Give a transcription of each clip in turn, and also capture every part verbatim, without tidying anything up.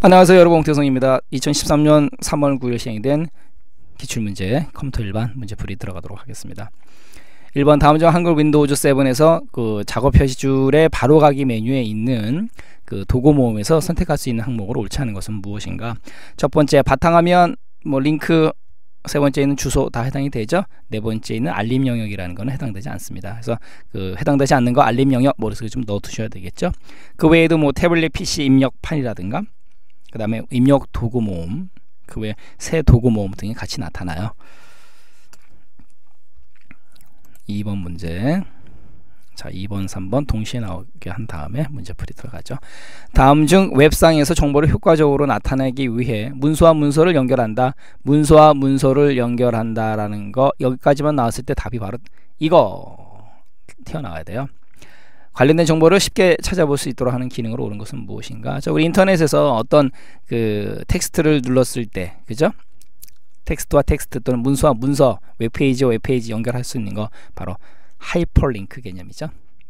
안녕하세요 여러분, 옹태성입니다. 이천십삼 년 삼월 구일 시행된 기출문제 컴퓨터 일반 문제풀이 들어가도록 하겠습니다. 일 번 다음 중 한글 윈도우즈 칠에서 그 작업 표시줄의 바로가기 메뉴에 있는 그 도구 모음에서 선택할 수 있는 항목으로 옳지 않은 것은 무엇인가? 첫 번째 바탕화면, 뭐 링크, 세 번째는 주소 다 해당이 되죠. 네 번째는 알림 영역이라는 거는 해당되지 않습니다. 그래서 그 해당되지 않는 거 알림 영역 머릿속에 좀 넣어 두셔야 되겠죠. 그 외에도 뭐 태블릿 피씨 입력판이라든가 그 다음에 입력 도구 모음, 그 외에 새 도구 모음 등이 같이 나타나요. 이 번 문제. 자, 이 번, 삼 번 동시에 나오게 한 다음에 문제풀이 들어가죠. 다음 중 웹상에서 정보를 효과적으로 나타내기 위해 문서와 문서를 연결한다. 문서와 문서를 연결한다 라는 거, 여기까지만 나왔을 때 답이 바로 이거 튀어나와야 돼요. 관련된 정보를 쉽게 찾아볼 수 있도록 하는 기능으로 오는 것은 무엇인가? 자, 우리 인터넷에서 어떤 그 텍스트를 눌렀을 때, 그죠? 텍스트와 텍스트 또는 문서와 문서, 웹페이지와 웹페이지 연결할 수 있는 거 바로 하이퍼링크 개념이죠.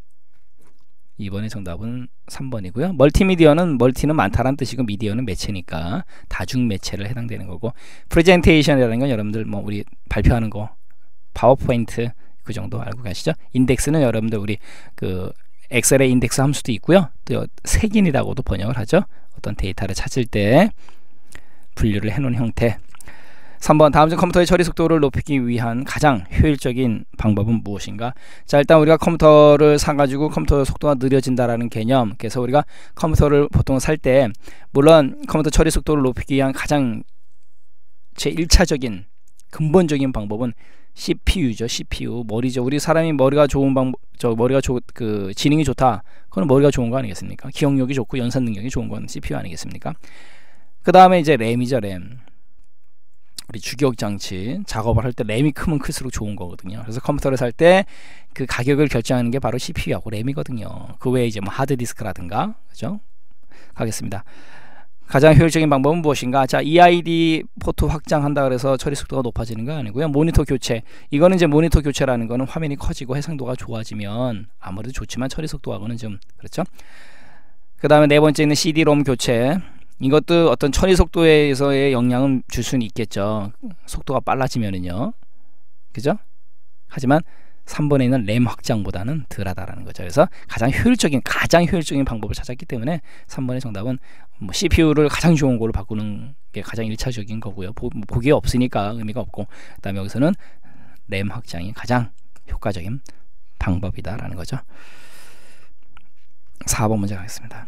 이번에 정답은 삼 번이고요. 멀티미디어는 멀티는 많다라는 뜻이고 미디어는 매체니까 다중 매체를 해당되는 거고, 프레젠테이션이라는 건 여러분들 뭐 우리 발표하는 거 파워포인트 그 정도 알고 가시죠. 인덱스는 여러분들 우리 그 엑셀의 인덱스 함수도 있고요. 또 색인이라고도 번역을 하죠. 어떤 데이터를 찾을 때 분류를 해놓은 형태. 삼 번 다음 중 컴퓨터의 처리 속도를 높이기 위한 가장 효율적인 방법은 무엇인가? 자, 일단 우리가 컴퓨터를 사가지고 컴퓨터 속도가 느려진다라는 개념. 그래서 우리가 컴퓨터를 보통 살 때 물론 컴퓨터 처리 속도를 높이기 위한 가장 제일 차적인 근본적인 방법은 씨피유죠. 씨피유 머리죠. 우리 사람이 머리가 좋은 방법, 저 머리가 좋, 그 지능이 좋다. 그건 머리가 좋은 거 아니겠습니까? 기억력이 좋고 연산 능력이 좋은 건 씨피유 아니겠습니까? 그 다음에 이제 램이죠. 램. 우리 주기억 장치 작업을 할 때 램이 크면 클수록 좋은 거거든요. 그래서 컴퓨터를 살 때 그 가격을 결정하는 게 바로 씨피유하고 램이거든요. 그 외에 이제 뭐 하드디스크라든가, 그죠? 가겠습니다. 가장 효율적인 방법은 무엇인가? 자, 이아이디 포트 확장한다 그래서 처리 속도가 높아지는 거 아니고요. 모니터 교체. 이거는 이제 모니터 교체라는 거는 화면이 커지고 해상도가 좋아지면 아무래도 좋지만 처리 속도하고는 좀 그렇죠. 그 다음에 네 번째는 씨디롬 교체. 이것도 어떤 처리 속도에서의 영향은 줄 수는 있겠죠. 속도가 빨라지면은요. 그죠? 하지만 삼 번에 있는 램 확장보다는 덜하다라는 거죠. 그래서 가장 효율적인 가장 효율적인 방법을 찾았기 때문에 삼 번의 정답은 뭐 씨피유를 가장 좋은 걸로 바꾸는 게 가장 일차적인 거고요. 보, 보기에 없으니까 의미가 없고, 그 다음에 여기서는 램 확장이 가장 효과적인 방법이다라는 거죠. 사 번 문제 가겠습니다.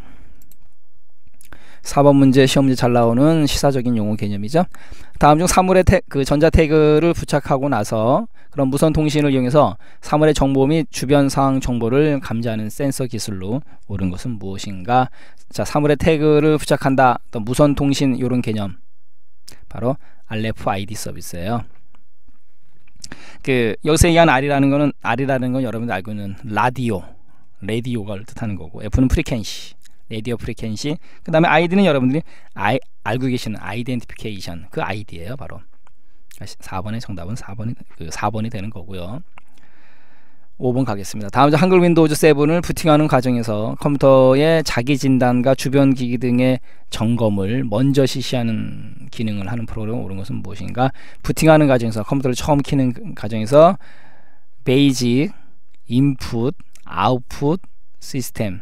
사 번 문제 시험 문제 잘 나오는 시사적인 용어 개념이죠. 다음 중 사물의 태, 그 전자 태그를 부착하고 나서 그런 무선 통신을 이용해서 사물의 정보 및 주변 상황 정보를 감지하는 센서 기술로 옳은 것은 무엇인가? 자, 사물의 태그를 부착한다. 또 무선 통신 이런 개념 바로 알에프아이디 서비스예요. 그 여기서 얘기하는 R이라는 거는 R이라는 건 여러분들 알고 있는 라디오, 라디오가 뜻하는 거고, F는 프리퀀시, 라디오 프리퀀시. 그 다음에 아이디는 여러분들이 아이, 알고 계시는 아이덴티피케이션, 그 아이디예요. 바로 사 번의 정답은 사 번이, 그 사 번이 되는 거고요. 오 번 가겠습니다. 다음 중 한글 윈도우즈 칠을 부팅하는 과정에서 컴퓨터의 자기 진단과 주변 기기 등의 점검을 먼저 실시하는 기능을 하는 프로그램을 옳은 것은 무엇인가? 부팅하는 과정에서 컴퓨터를 처음 키는 과정에서 베이직, 인풋, 아웃풋, 시스템,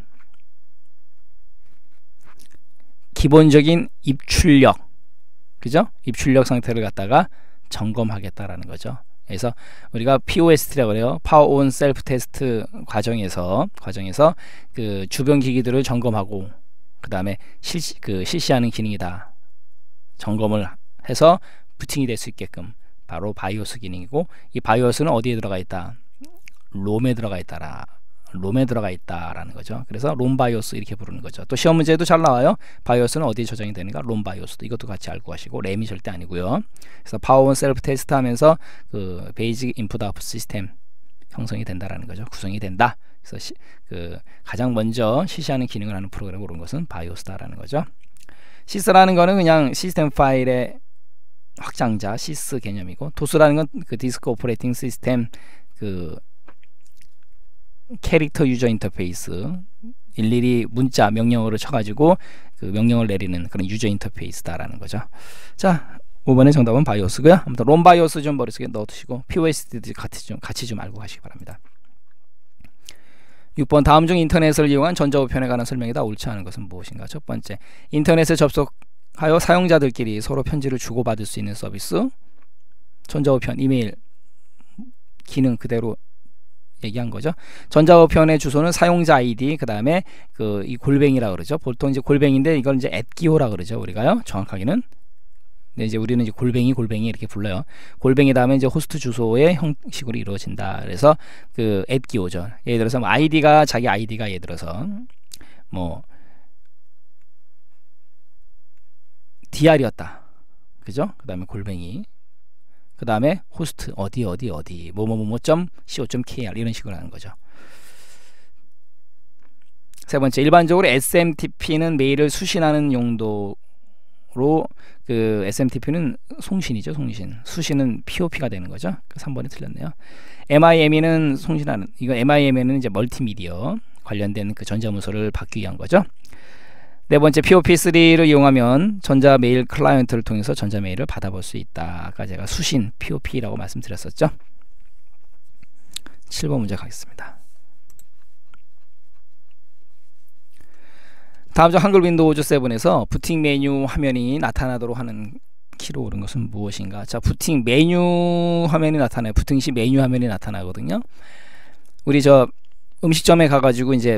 기본적인 입출력, 그죠? 입출력 상태를 갖다가 점검하겠다라는 거죠. 그래서 우리가 피오에스티라고 그래요. 파워 온 셀프 테스트 과정에서 과정에서 그 주변 기기들을 점검하고 그 다음에 실시 그 실시하는 기능이다. 점검을 해서 부팅이 될 수 있게끔 바로 바이오스 기능이고, 이 바이오스는 어디에 들어가 있다? 롬에 들어가 있다라. 롬에 들어가 있다라는 거죠. 그래서 롬 바이오스 이렇게 부르는 거죠. 또 시험 문제도 잘 나와요. 바이오스는 어디에 저장이 되는가? 롬 바이오스도 이것도 같이 알고 가시고, 램이 절대 아니고요. 그래서 파워 온 셀프 테스트 하면서 그 베이직 인풋 아웃풋 시스템 형성이 된다라는 거죠. 구성이 된다. 그래서 시, 그 가장 먼저 실시하는 기능을 하는 프로그램을 온 것은 바이오스다라는 거죠. 시스라는 거는 그냥 시스템 파일의 확장자, 시스 개념이고, 도스라는 건 그 디스크 오퍼레이팅 시스템 그 캐릭터 유저 인터페이스, 일일이 문자 명령어를 쳐가지고 그 명령을 내리는 그런 유저 인터페이스다라는 거죠. 자, 오 번의 정답은 바이오스고요. 아무튼 롬 바이오스 좀 머릿속에 넣어두시고 피오에스디도 같이 좀 같이 좀 알고 가시기 바랍니다. 육 번 다음 중 인터넷을 이용한 전자우편에 관한 설명이다. 옳지 않은 것은 무엇인가? 첫 번째, 인터넷에 접속하여 사용자들끼리 서로 편지를 주고받을 수 있는 서비스. 전자우편, 이메일 기능 그대로 얘기한 거죠. 전자우편의 주소는 사용자 아이디, 그 다음에 그 이 골뱅이라 그러죠. 보통 이제 골뱅인데 이걸 이제 앳기호라 그러죠. 우리가요. 정확하게는. 근데 이제 우리는 이제 골뱅이 골뱅이 이렇게 불러요. 골뱅이 다음에 이제 호스트 주소의 형식으로 이루어진다. 그래서 그 앳기호죠. 예를 들어서 뭐 아이디가 자기 아이디가 예를 들어서 뭐 디알이었다. 그죠? 그 다음에 골뱅이. 그 다음에 호스트 어디 어디 어디 뭐뭐뭐뭐.co.kr 이런 식으로 하는 거죠. 세 번째, 일반적으로 에스엠티피는 메일을 수신하는 용도로 그 에스엠티피는 송신이죠. 송신. 수신은 피오피가 되는 거죠. 삼 번이 틀렸네요. 엠아이엠이는 송신하는, 이거 엠아이엠에는 이제 멀티미디어 관련된 그 전자문서를 받기 위한 거죠. 네 번째, 피오피쓰리를 이용하면 전자메일 클라이언트를 통해서 전자메일을 받아볼 수 있다. 아까 제가 수신 피오피라고 말씀드렸었죠. 칠 번 문제 가겠습니다. 다음 중 한글 윈도우즈 세븐에서 부팅 메뉴 화면이 나타나도록 하는 키로 옳은 것은 무엇인가? 자, 부팅 메뉴 화면이 나타나요. 부팅 시 메뉴 화면이 나타나거든요. 우리 저 음식점에 가가지고 이제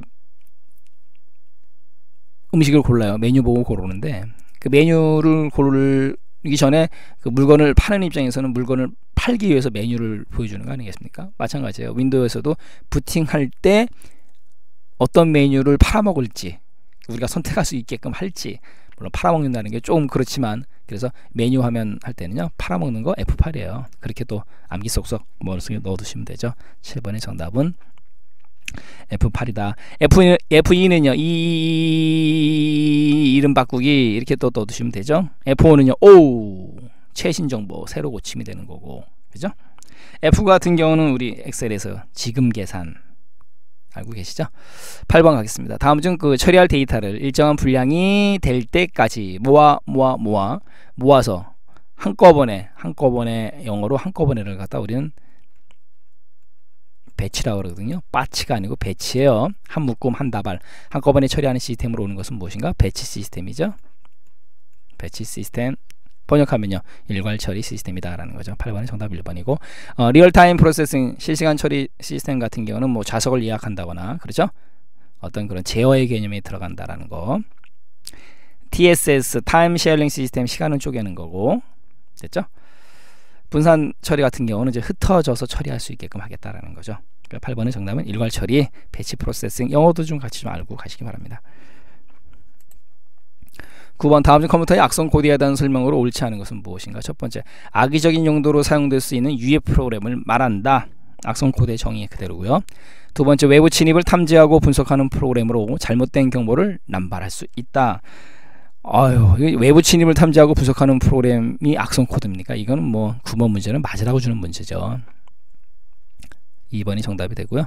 음식을 골라요. 메뉴 보고 고르는데 그 메뉴를 고르기 전에 그 물건을 파는 입장에서는 물건을 팔기 위해서 메뉴를 보여주는 거 아니겠습니까? 마찬가지예요. 윈도우에서도 부팅할 때 어떤 메뉴를 팔아먹을지 우리가 선택할 수 있게끔 할지, 물론 팔아먹는다는 게 조금 그렇지만, 그래서 메뉴 화면 할 때는요 팔아먹는 거 에프 팔이에요. 그렇게 또 암기 쏙쏙 머릿속에 넣어두시면 되죠. 칠 번의 정답은 에프 팔이다. F, 에프이는요 이 이름 바꾸기 이렇게 또 넣어두시면 되죠. 에프 오는요 오 최신 정보 새로 고침이 되는 거고, 그죠? F 같은 경우는 우리 엑셀에서 지금 계산 알고 계시죠? 팔 번 가겠습니다. 다음 중 그 처리할 데이터를 일정한 분량이 될 때까지 모아 모아 모아 모아서 한꺼번에 한꺼번에 영어로 한꺼번에를 갖다 우리는 배치라고 그러거든요. 빠치가 아니고 배치예요. 한 묶음 한 다발 한꺼번에 처리하는 시스템으로 오는 것은 무엇인가? 배치 시스템이죠. 배치 시스템 번역하면요 일괄 처리 시스템이다 라는 거죠. 팔 번의 정답 일 번이고, 어, 리얼타임 프로세싱 실시간 처리 시스템 같은 경우는 뭐 좌석을 예약한다거나 그렇죠, 어떤 그런 제어의 개념이 들어간다라는 거. 티에스에스 타임 쉐어링 시스템 시간을 쪼개는 거고, 됐죠? 분산 처리 같은 경우는 이제 흩어져서 처리할 수 있게끔 하겠다라는 거죠. 그러니까 팔 번의 정답은 일괄 처리 배치 프로세싱. 영어도 좀 같이 좀 알고 가시기 바랍니다. 구 번 다음 중 컴퓨터의 악성 코드에 대한 설명으로 옳지 않은 것은 무엇인가? 첫 번째, 악의적인 용도로 사용될 수 있는 유해 프로그램을 말한다. 악성 코드의 정의 그대로고요. 두 번째, 외부 침입을 탐지하고 분석하는 프로그램으로 잘못된 정보를 남발할 수 있다. 아유, 외부 침입을 탐지하고 분석하는 프로그램이 악성 코드입니까? 이거는 뭐 구 번 문제는 맞으라고 주는 문제죠. 이 번이 정답이 되고요.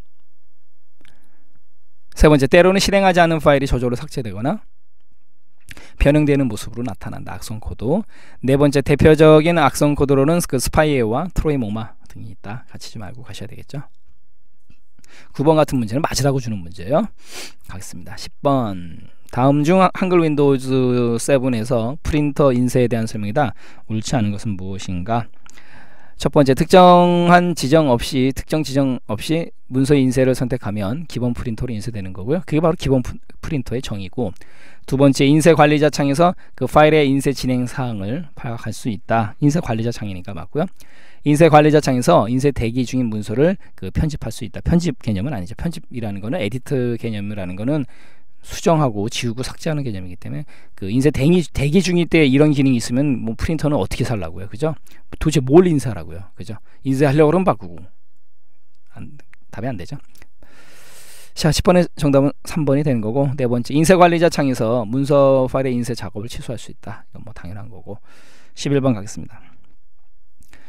세 번째, 때로는 실행하지 않은 파일이 저절로 삭제되거나 변형되는 모습으로 나타난다. 악성 코드. 네 번째, 대표적인 악성 코드로는 그 스파이웨어와 트로이모마 등이 있다. 같이 좀 알고 가셔야 되겠죠. 구 번 같은 문제는 맞으라고 주는 문제예요. 가겠습니다. 십 번 다음 중 한글 윈도우즈 세븐에서 프린터 인쇄에 대한 설명이다. 옳지 않은 것은 무엇인가? 첫 번째, 특정한 지정 없이 특정 지정 없이 문서 인쇄를 선택하면 기본 프린터로 인쇄되는 거고요. 그게 바로 기본 프린터의 정의고, 두 번째, 인쇄 관리자 창에서 그 파일의 인쇄 진행 사항을 파악할 수 있다. 인쇄 관리자 창이니까 맞고요. 인쇄 관리자 창에서 인쇄 대기 중인 문서를 그 편집할 수 있다. 편집 개념은 아니죠. 편집이라는 거는 에디트 개념이라는 거는 수정하고 지우고 삭제하는 개념이기 때문에 그 인쇄 대기, 대기 중일 때 이런 기능이 있으면 뭐 프린터는 어떻게 살라고요, 그죠? 도대체 뭘 인쇄하라고요, 그죠? 인쇄하려고 그러면 바꾸고 안, 답이 안 되죠. 자, 십 번의 정답은 삼 번이 되는 거고, 네 번째, 인쇄 관리자 창에서 문서 파일의 인쇄 작업을 취소할 수 있다. 이건 뭐 당연한 거고. 십일 번 가겠습니다.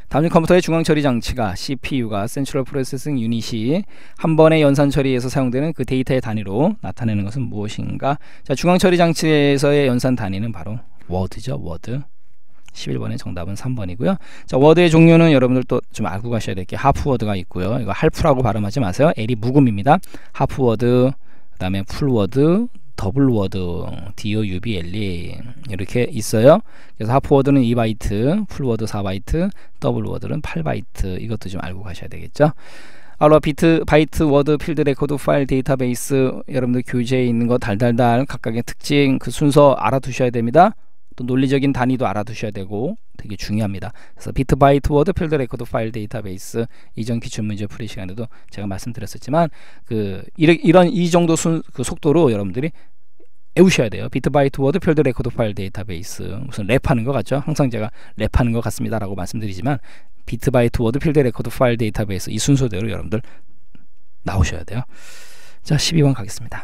다음 중 컴퓨터의 중앙 처리 장치가 씨피유가 Central Processing Unit이 한 번의 연산 처리에서 사용되는 그 데이터의 단위로 나타내는 것은 무엇인가? 자, 중앙 처리 장치에서의 연산 단위는 바로 워드죠. 워드. 십일 번의 정답은 삼 번이고요. 자, 워드의 종류는 여러분들 또 좀 알고 가셔야 될 게 하프 워드가 있고요. 이거 할프라고 발음하지 마세요. L이 묵음입니다. 하프 워드, 그 다음에 풀 워드, 더블 워드, 도우블 이렇게 있어요. 그래서 하프 워드는 이 바이트, 풀 워드 사 바이트, 더블 워드는 팔 바이트. 이것도 좀 알고 가셔야 되겠죠. 알로 비트, 바이트, 워드, 필드, 레코드, 파일, 데이터베이스 여러분들 교재에 있는 거 달달달 각각의 특징, 그 순서 알아두셔야 됩니다. 또 논리적인 단위도 알아두셔야 되고 되게 중요합니다. 그래서 비트, 바이트, 워드, 필드, 레코드, 파일, 데이터베이스 이전 기출 문제 풀이 시간에도 제가 말씀드렸었지만 그 이런, 이런 이 정도 순, 그 속도로 여러분들이 외우셔야 돼요. 비트, 바이트, 워드, 필드, 레코드, 파일, 데이터베이스. 무슨 랩하는 것 같죠? 항상 제가 랩하는 것 같습니다 라고 말씀드리지만 비트, 바이트, 워드, 필드, 레코드, 파일, 데이터베이스 이 순서대로 여러분들 나오셔야 돼요. 자, 십이 번 가겠습니다.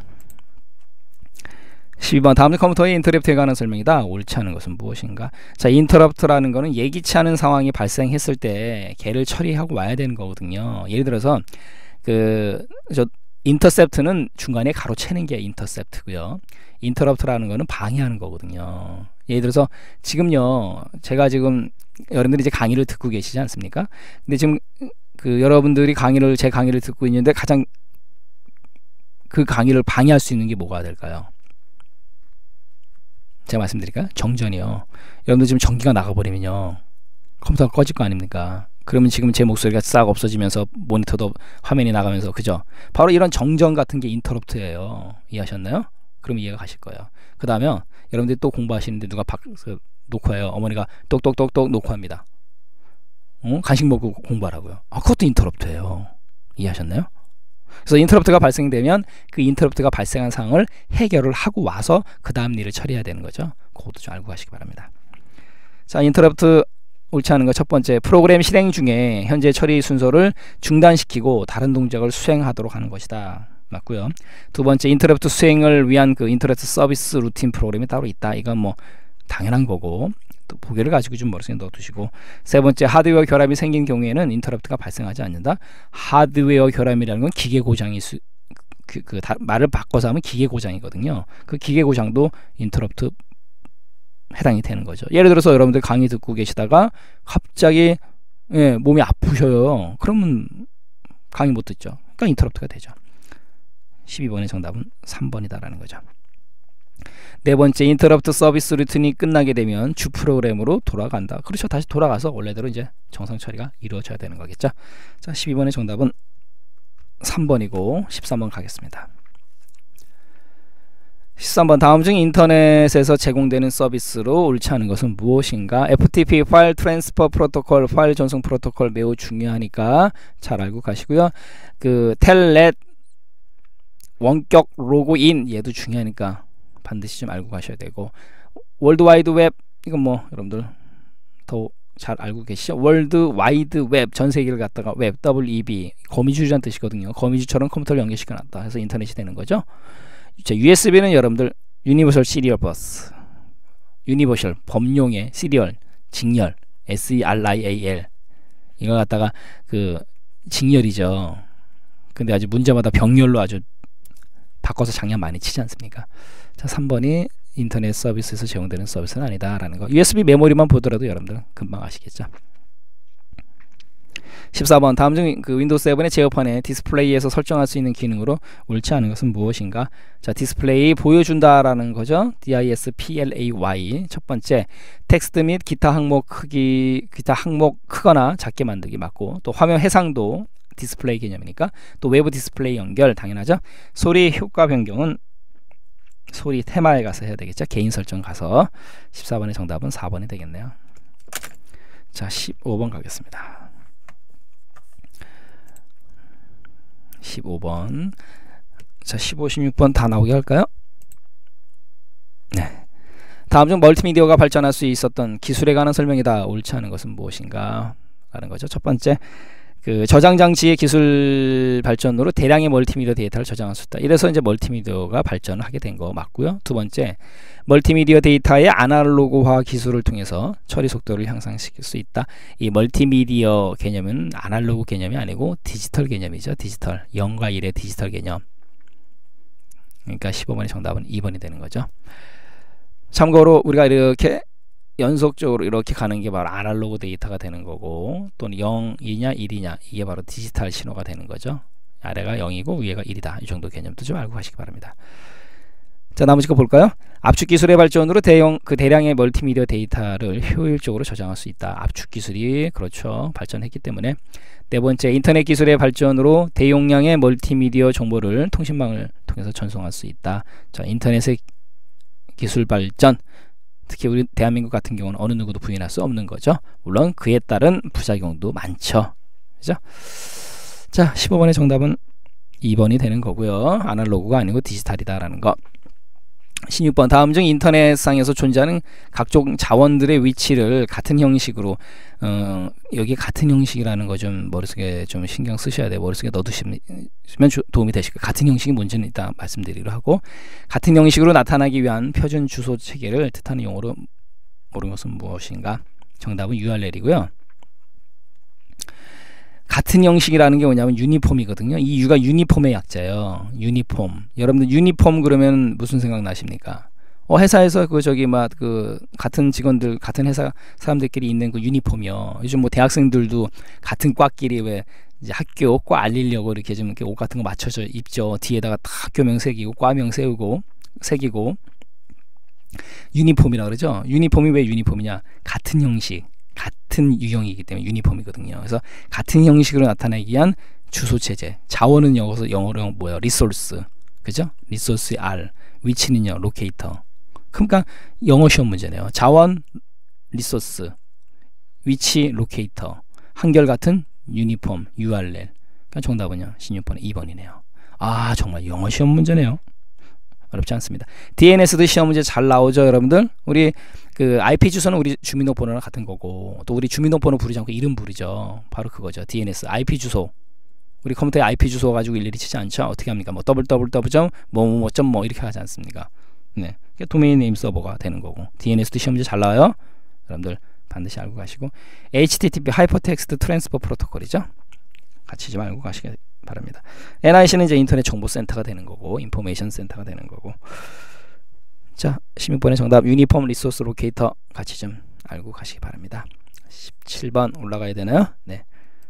십이 번 다음 컴퓨터의 인터럽트에 관한 설명이다. 옳지 않은 것은 무엇인가? 자, 인터럽트라는 거는 예기치 않은 상황이 발생했을 때 걔를 처리하고 와야 되는 거거든요. 예를 들어서 그 저 인터셉트는 중간에 가로채는 게 인터셉트고요. 인터럽트라는 거는 방해하는 거거든요. 예를 들어서 지금요, 제가 지금 여러분들이 이제 강의를 듣고 계시지 않습니까? 근데 지금 그 여러분들이 강의를 제 강의를 듣고 있는데 가장 그 강의를 방해할 수 있는 게 뭐가 될까요? 제가 말씀드릴까요? 정전이요. 여러분들 지금 전기가 나가버리면요, 컴퓨터가 꺼질 거 아닙니까? 그러면 지금 제 목소리가 싹 없어지면서 모니터도 화면이 나가면서, 그죠? 바로 이런 정전 같은 게 인터럽트예요. 이해하셨나요? 그럼 이해가 가실 거예요. 그 다음에 여러분들이 또 공부하시는데 누가 박, 그, 녹화해요. 어머니가 똑똑똑똑 녹화합니다. 어? 간식 먹고 공부하라고요. 아, 그것도 인터럽트예요. 이해하셨나요? 그래서 인터럽트가 발생되면 그 인터럽트가 발생한 상황을 해결을 하고 와서 그 다음 일을 처리해야 되는 거죠. 그것도 좀 알고 가시기 바랍니다. 자, 인터럽트 옳지 않은 거 첫 번째, 프로그램 실행 중에 현재 처리 순서를 중단시키고 다른 동작을 수행하도록 하는 것이다. 맞고요. 두 번째, 인터럽트 수행을 위한 그 인터럽트 서비스 루틴 프로그램이 따로 있다. 이건 뭐 당연한 거고, 또 보기를 가지고 좀 머릿속에 넣어두시고. 세 번째, 하드웨어 결함이 생긴 경우에는 인터럽트가 발생하지 않는다. 하드웨어 결함이라는 건 기계 고장이 수, 그, 그 다, 말을 바꿔서 하면 기계 고장이거든요. 그 기계 고장도 인터럽트 해당이 되는 거죠. 예를 들어서 여러분들 강의 듣고 계시다가 갑자기 예, 몸이 아프셔요. 그러면 강의 못 듣죠. 그러니까 인터럽트가 되죠. 십이 번의 정답은 삼 번이다라는 거죠. 네 번째, 인터럽트 서비스 루틴이 끝나게 되면 주 프로그램으로 돌아간다. 그렇죠. 다시 돌아가서 원래대로 이제 정상 처리가 이루어져야 되는 거겠죠. 자, 십이 번의 정답은 삼 번이고 십삼 번 가겠습니다. 십삼 번 다음 중 인터넷에서 제공되는 서비스로 옳지 않은 것은 무엇인가? 에프티피 파일 트랜스퍼 프로토콜, 파일 전송 프로토콜 매우 중요하니까 잘 알고 가시고요. 그 텔넷 원격 로그인 얘도 중요하니까 반드시 좀 알고 가셔야 되고, 월드와이드 웹 이건 뭐 여러분들 더 잘 알고 계시죠? 월드와이드 웹, 전 세계를 갖다가 웹, 더블유 이 비 거미줄이란 뜻이거든요. 거미줄처럼 컴퓨터를 연결시켜놨다 해서 인터넷이 되는 거죠. 자, 유에스비는 여러분들 유니버설 시리얼 버스, 유니버설 범용의 시리얼 직렬, 에스 이 알 아이 에이 엘 이거 갖다가 그 직렬이죠. 근데 아주 문제마다 병렬로 아주 바꿔서 장난 많이 치지 않습니까? 자, 삼 번이 인터넷 서비스에서 제공되는 서비스는 아니다 라는 거. 유에스비 메모리만 보더라도 여러분들 금방 아시겠죠. 십사 번 다음 중 그 윈도우 세븐의 제어판에 디스플레이에서 설정할 수 있는 기능으로 옳지 않은 것은 무엇인가? 자, 디스플레이 보여준다라는 거죠. 디스플레이. 첫 번째, 텍스트 및 기타 항목 크기, 기타 항목 크거나 작게 만들기 맞고, 또 화면 해상도 디스플레이 개념이니까, 또 외부 디스플레이 연결 당연하죠. 소리 효과 변경은 소리 테마에 가서 해야 되겠죠. 개인 설정 가서. 십사 번의 정답은 사 번이 되겠네요. 자, 십오 번 가겠습니다. 십오 번. 자, 십오, 십육 번 다 나오게 할까요? 네. 다음 중 멀티미디어가 발전할 수 있었던 기술에 관한 설명이다. 옳지 않은 것은 무엇인가? 라는 거죠. 첫 번째, 그 저장 장치의 기술 발전으로 대량의 멀티미디어 데이터를 저장할 수 있다. 이래서 이제 멀티미디어가 발전을 하게 된 거 맞고요. 두 번째, 멀티미디어 데이터의 아날로그화 기술을 통해서 처리 속도를 향상시킬 수 있다. 이 멀티미디어 개념은 아날로그 개념이 아니고 디지털 개념이죠. 디지털, 영과 일의 디지털 개념. 그러니까 십오 번의 정답은 이 번이 되는 거죠. 참고로 우리가 이렇게 연속적으로 이렇게 가는 게 바로 아날로그 데이터가 되는 거고, 또는 영이냐 일이냐, 이게 바로 디지털 신호가 되는 거죠. 아래가 영이고 위에가 일이다. 이 정도 개념도 좀 알고 가시기 바랍니다. 자, 나머지 거 볼까요? 압축 기술의 발전으로 대형 그 대량의 멀티미디어 데이터를 효율적으로 저장할 수 있다. 압축 기술이 그렇죠, 발전했기 때문에. 네 번째, 인터넷 기술의 발전으로 대용량의 멀티미디어 정보를 통신망을 통해서 전송할 수 있다. 자, 인터넷의 기술 발전, 특히 우리 대한민국 같은 경우는 어느 누구도 부인할 수 없는 거죠. 물론 그에 따른 부작용도 많죠. 그죠? 자, 십오 번의 정답은 이 번이 되는 거고요. 아날로그가 아니고 디지털이다라는 거. 십육 번, 다음 중 인터넷상에서 존재하는 각종 자원들의 위치를 같은 형식으로, 어, 여기 같은 형식이라는 거 좀 머릿속에 좀 신경 쓰셔야 돼요. 머릿속에 넣어두시면 도움이 되실 거예요. 같은 형식이 뭔지는 이따 말씀드리기로 하고, 같은 형식으로 나타나기 위한 표준 주소 체계를 뜻하는 용어로 모르는 것은 무엇인가? 정답은 유알엘이고요. 같은 형식이라는 게 뭐냐면 유니폼이거든요. 이 유가 유니폼의 약자예요. 유니폼. 여러분들 유니폼 그러면 무슨 생각 나십니까? 어, 회사에서 그 저기 막 그 같은 직원들, 같은 회사 사람들끼리 있는 그 유니폼이요. 요즘 뭐 대학생들도 같은 과끼리 왜 이제 학교 과 알리려고 이렇게 좀 이렇게 옷 같은 거 맞춰서 입죠. 뒤에다가 다 학교명 새기고 과명 세우고 새기고 유니폼이라 그러죠. 유니폼이 왜 유니폼이냐? 같은 형식, 같은 유형이기 때문에 유니폼이거든요. 그래서 같은 형식으로 나타내기 위한 주소 체제. 자원은 영어서 영어로 뭐야? 리소스. 그죠? 리소스의 R. 위치는요, 로케이터. 그러니까 영어 시험 문제네요. 자원, 리소스, 위치, 로케이터. 한결같은 유니폼, 유알엘. 그러니까 정답은요, 십육 번에 이 번이네요. 아, 정말 영어 시험 문제네요. 어렵지 않습니다. 디엔에스도 시험 문제 잘 나오죠, 여러분들? 우리 그 아이피 주소는 우리 주민등록번호랑 같은 거고, 또 우리 주민등록번호 부르지 않고 이름 부르죠. 바로 그거죠. 디엔에스, 아이피 주소. 우리 컴퓨터에 아이피 주소 가지고 일일이 치지 않죠. 어떻게 합니까? 뭐 더블유더블유더블유 점 뭐뭐뭐 점 뭐 이렇게 하지 않습니까? 네, 도메인 네임 서버가 되는 거고. 디엔에스도 시험 문제 잘 나와요. 여러분들 반드시 알고 가시고, 에이치티티피 하이퍼텍스트 트랜스퍼 프로토콜이죠. 같이 좀 알고 가시기 바랍니다. 엔아이씨는 이제 인터넷 정보센터가 되는 거고, 인포메이션 센터가 되는 거고. 자, 십육 번의 정답 유니폼 리소스 로케이터 같이 좀 알고 가시기 바랍니다. 십칠 번 올라가야 되나요? 네.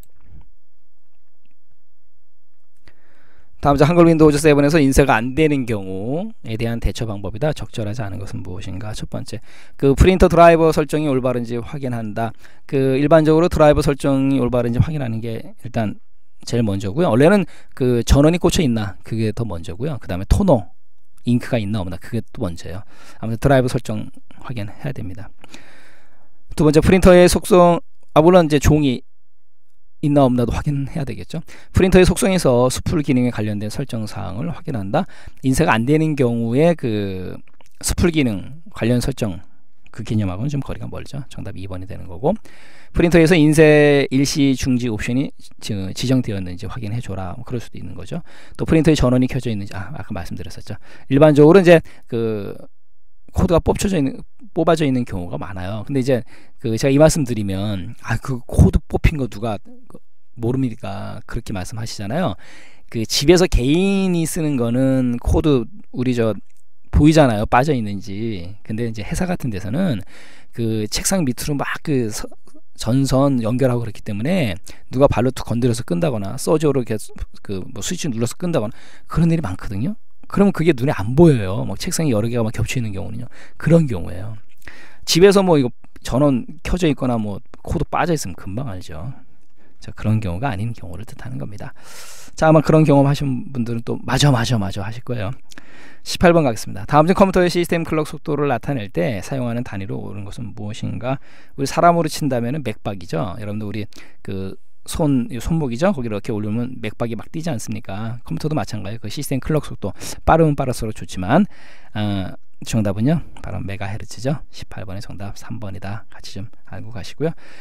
다음 주 한글 윈도우즈 세븐에서 인쇄가 안 되는 경우에 대한 대처 방법이다. 적절하지 않은 것은 무엇인가? 첫 번째, 그 프린터 드라이버 설정이 올바른지 확인한다. 그 일반적으로 드라이버 설정이 올바른지 확인하는 게 일단 제일 먼저고요. 원래는 그 전원이 꽂혀 있나, 그게 더 먼저고요. 그 다음에 토너, 잉크가 있나 없나, 그게 또 먼저예요. 아무튼 드라이버 설정 확인해야 됩니다. 두 번째, 프린터의 속성, 아 물론 이제 종이 있나 없나도 확인해야 되겠죠. 프린터의 속성에서 수풀 기능에 관련된 설정 사항을 확인한다. 인쇄가 안 되는 경우에 그 수풀 기능 관련 설정, 그 개념하고는 좀 거리가 멀죠. 정답 이 번이 되는 거고, 프린터에서 인쇄 일시 중지 옵션이 지정되었는지 확인해 줘라. 뭐 그럴 수도 있는 거죠. 또 프린터의 전원이 켜져 있는지, 아, 아까 말씀드렸었죠. 일반적으로 이제 그 코드가 뽑혀져 있는, 뽑아져 있는 경우가 많아요. 근데 이제 그 제가 이 말씀 드리면, 아, 그 코드 뽑힌 거 누가 모릅니까? 그렇게 말씀하시잖아요. 그 집에서 개인이 쓰는 거는 코드 우리 저 보이잖아요, 빠져 있는지. 근데 이제 회사 같은 데서는 그 책상 밑으로 막 그 전선 연결하고 그렇기 때문에 누가 발로 툭 건드려서 끈다거나 서저로 이렇게 그 뭐 스위치 눌러서 끈다거나 그런 일이 많거든요. 그러면 그게 눈에 안 보여요. 뭐 책상이 여러 개가 막 겹쳐 있는 경우는요. 그런 경우에요. 집에서 뭐 이거 전원 켜져 있거나 뭐 코드 빠져 있으면 금방 알죠. 자, 그런 경우가 아닌 경우를 뜻하는 겁니다. 자, 아마 그런 경험 하신 분들은 또 맞아 맞아 맞아 하실 거예요. 십팔 번 가겠습니다. 다음 중 컴퓨터의 시스템 클럭 속도를 나타낼 때 사용하는 단위로 옳은 것은 무엇인가? 우리 사람으로 친다면은 맥박이죠. 여러분들 우리 그 손, 손목이죠. 거기 이렇게 올리면 맥박이 막 뛰지 않습니까? 컴퓨터도 마찬가지예요. 그 시스템 클럭 속도 빠르면 빠를수록 좋지만, 어, 정답은요 바로 메가헤르츠죠. 십팔 번의 정답 삼 번이다. 같이 좀 알고 가시고요.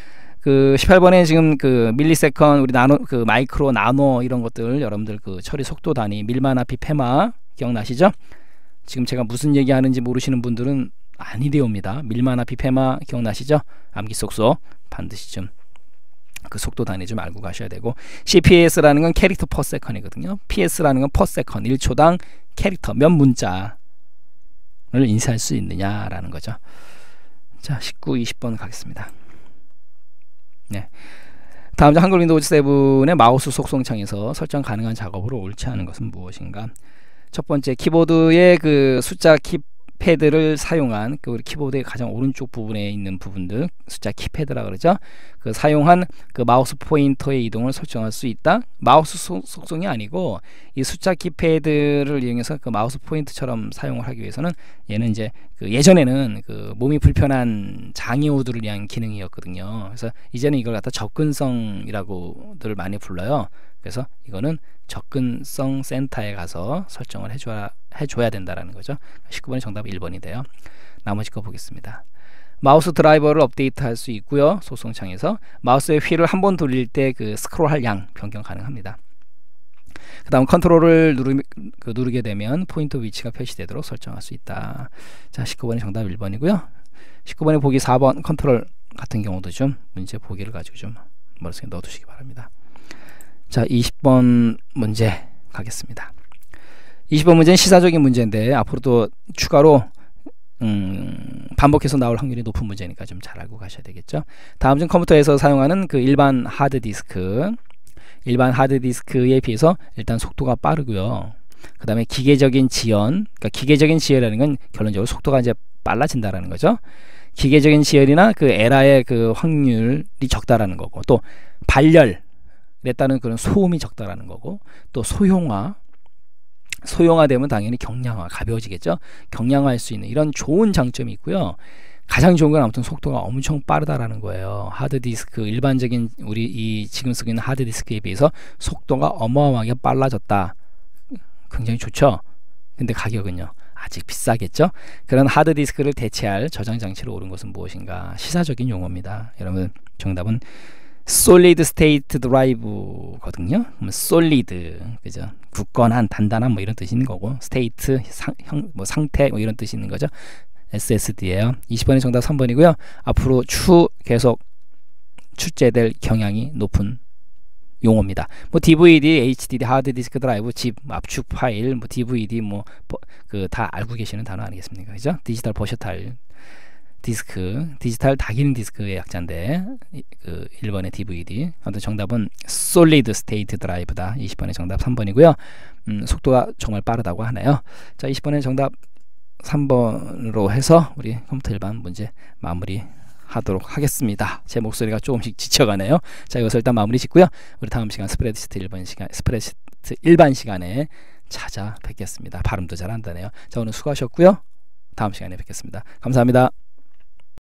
그 십팔 번에 지금 그 밀리세컨 우리 나노 그 마이크로 나노 이런 것들 여러분들 그 처리 속도 단위 밀마나피 페마 기억나시죠? 지금 제가 무슨 얘기하는지 모르시는 분들은 아니되옵니다. 밀마나피 페마 기억나시죠? 암기 쏙쏙 반드시 좀 그 속도 단위 좀 알고 가셔야 되고, 씨피에스라는 건 캐릭터 퍼 세컨이거든요. 피에스라는 건 퍼 세컨, 일 초당 캐릭터 몇 문자를 인쇄할 수 있느냐라는 거죠. 자, 십구, 이십 번 가겠습니다. 네. 다음 장 한글 윈도우즈 세븐의 마우스 속성창에서 설정 가능한 작업으로 옳지 않은 것은 무엇인가? 첫 번째, 키보드의 그 숫자 키패드를 사용한 그 우리 키보드의 가장 오른쪽 부분에 있는 부분들, 숫자 키패드라 그러죠. 그 사용한 그 마우스 포인터의 이동을 설정할 수 있다. 마우스 소, 속성이 아니고 이 숫자 키패드를 이용해서 그 마우스 포인트처럼 사용을 하기 위해서는 얘는 이제 그 예전에는 그 몸이 불편한 장애우들을 위한 기능이었거든요. 그래서 이제는 이걸 갖다 접근성이라고들 많이 불러요. 그래서 이거는 접근성 센터에 가서 설정을 해줘야, 해줘야 된다라는 거죠. 십구 번의 정답 일 번이 돼요. 나머지 거 보겠습니다. 마우스 드라이버를 업데이트 할 수 있고요. 소송창에서 마우스의 휠을 한 번 돌릴 때 그 스크롤할 양 변경 가능합니다. 그 다음 컨트롤을 누르, 그 누르게 되면 포인터 위치가 표시되도록 설정할 수 있다. 자, 십구 번의 정답 일 번이고요. 십구 번의 보기 사 번 컨트롤 같은 경우도 좀 문제 보기를 가지고 좀 머릿속에 넣어두시기 바랍니다. 자, 이십 번 문제 가겠습니다. 이십 번 문제는 시사적인 문제인데 앞으로도 추가로 음, 반복해서 나올 확률이 높은 문제니까 좀 잘 알고 가셔야 되겠죠. 다음 중 컴퓨터에서 사용하는 그 일반 하드디스크, 일반 하드디스크에 비해서 일단 속도가 빠르고요. 그 다음에 기계적인 지연, 그러니까 기계적인 지연이라는 건 결론적으로 속도가 이제 빨라진다라는 거죠. 기계적인 지연이나 그 에러의 그 확률이 적다라는 거고, 또 발열에 따른 그런 소음이 적다라는 거고, 또 소형화, 소형화되면 당연히 경량화, 가벼워지겠죠. 경량화할 수 있는 이런 좋은 장점이 있고요. 가장 좋은 건 아무튼 속도가 엄청 빠르다라는 거예요. 하드디스크, 일반적인 우리 이 지금 쓰고 있는 하드디스크에 비해서 속도가 어마어마하게 빨라졌다. 굉장히 좋죠. 근데 가격은요, 아직 비싸겠죠. 그런 하드디스크를 대체할 저장 장치로 오른 것은 무엇인가? 시사적인 용어입니다. 여러분, 정답은 솔리드 스테이트 드라이브거든요. 솔리드, 그죠? 굳건한, 단단한 뭐 이런 뜻이 있는 거고, 스테이트 상, 형, 뭐 상태 뭐 이런 뜻이 있는 거죠. 에스에스디예요. 이십 번의 정답 삼 번이고요. 앞으로 추 계속 출제될 경향이 높은 용어입니다. 뭐 디브이디, 에이치디디, 하드디스크 드라이브, 집, 압축 파일, 뭐 디브이디 뭐 그 다 알고 계시는 단어 아니겠습니까? 그죠? 디지털 버셔타일 디스크, 디지털 다기능 디스크의 약자인데 그 일 번의 디브이디. 아무튼 정답은 솔리드 스테이트 드라이브다. 이십 번의 정답 삼 번이고요. 음, 속도가 정말 빠르다고 하네요. 자, 이십 번의 정답 삼 번으로 해서 우리 컴퓨터 일반 문제 마무리 하도록 하겠습니다. 제 목소리가 조금씩 지쳐가네요. 자, 이것을 일단 마무리 짓고요. 우리 다음 시간 스프레드시트 일반 시간, 스프레드시트 일반 시간에 찾아뵙겠습니다. 발음도 잘 한다네요. 자, 오늘 수고하셨고요. 다음 시간에 뵙겠습니다. 감사합니다.